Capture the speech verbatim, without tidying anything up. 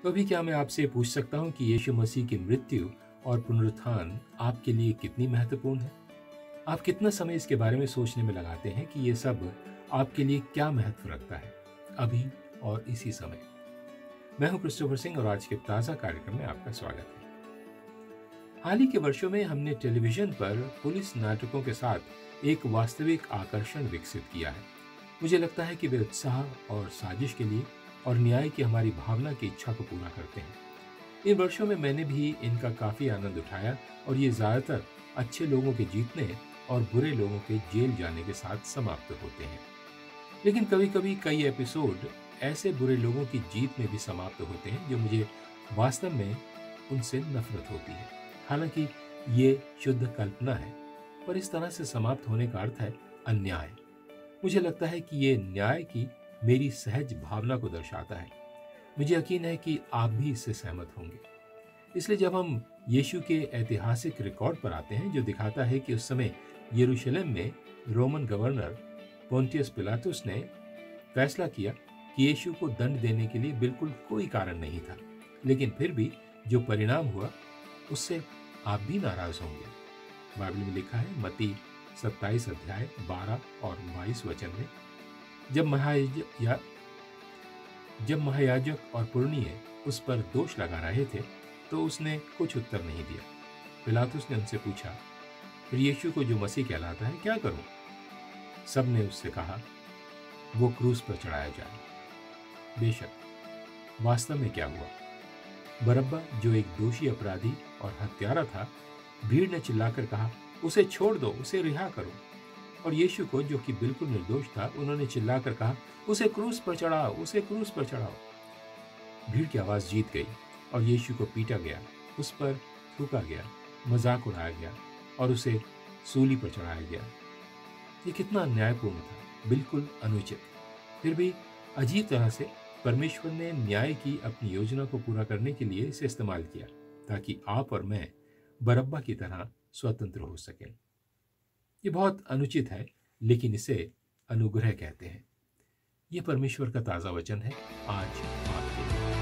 तो अभी क्या मैं आपसे पूछ सकता हूँ कि यीशु मसीह की मृत्यु और पुनरुत्थान आपके लिए कितनी महत्वपूर्ण है? आप कितना समय इसके बारे में सोचने में लगाते हैं कि ये सब आपके लिए क्या महत्व रखता है, अभी और इसी समय? मैं हूं क्रिस्टोफर सिंह और आज के ताज़ा कार्यक्रम में आपका स्वागत है। हाल ही के वर्षों में हमने टेलीविजन पर पुलिस नाटकों के साथ एक वास्तविक आकर्षण विकसित किया है। मुझे लगता है कि वे उत्साह और साजिश के लिए और न्याय की हमारी भावना की इच्छा को पूरा करते हैं। इन वर्षों में मैंने भी इनका काफी आनंद उठाया और ये ज्यादातर अच्छे लोगों के जीतने और बुरे लोगों के जेल जाने के साथ समाप्त होते हैं। लेकिन कभी कभी कई एपिसोड ऐसे बुरे लोगों की जीत में भी समाप्त होते हैं जो मुझे वास्तव में उनसे नफरत होती है। हालांकि ये शुद्ध कल्पना है, पर इस तरह से समाप्त होने का अर्थ है अन्याय। मुझे लगता है कि ये न्याय की मेरी सहज भावना को दर्शाता है। मुझे यकीन है कि आप भी इससे सहमत होंगे। इसलिए जब हम यीशु के ऐतिहासिक रिकॉर्ड पर आते हैं जो दिखाता है कि उस समय यरूशलेम में रोमन गवर्नर पोंटियस पिलातुस ने फैसला किया कि यीशु को दंड देने के लिए बिल्कुल कोई कारण नहीं था, लेकिन फिर भी जो परिणाम हुआ उससे आप भी नाराज होंगे। बाइबल में लिखा है मत्ती सत्ताईस अध्याय बारह और बाईस वचन में, जब महायाज या जब महायाजक और पुरनिये उस पर दोष लगा रहे थे तो उसने कुछ उत्तर नहीं दिया। पिलातुस ने उनसे पूछा, फिर यीशु को जो मसीह कहलाता है क्या करूं? सब ने उससे कहा, वो क्रूस पर चढ़ाया जाए। बेशक वास्तव में क्या हुआ? बरअब्बा जो एक दोषी अपराधी और हत्यारा था, भीड़ ने चिल्लाकर कहा, उसे छोड़ दो, उसे रिहा करो। और यीशु को जो कि बिल्कुल निर्दोष था, उन्होंने चिल्लाकर कहा, उसे क्रूस पर चढ़ाओ, उसे क्रूस पर चढ़ाओ। भीड़ की आवाज जीत गई और यीशु को पीटा गया, उस पर थूका गया, मजाक उड़ाया गया और उसे सूली पर चढ़ाया गया। ये कितना अन्यायपूर्ण था, बिल्कुल अनुचित। फिर भी अजीब तरह से परमेश्वर ने न्याय की अपनी योजना को पूरा करने के लिए इसे इस्तेमाल किया ताकि आप और मैं बरअब्बा की तरह स्वतंत्र हो सकें। ये बहुत अनुचित है, लेकिन इसे अनुग्रह कहते हैं। ये परमेश्वर का ताजा वचन है आज आपके लिए।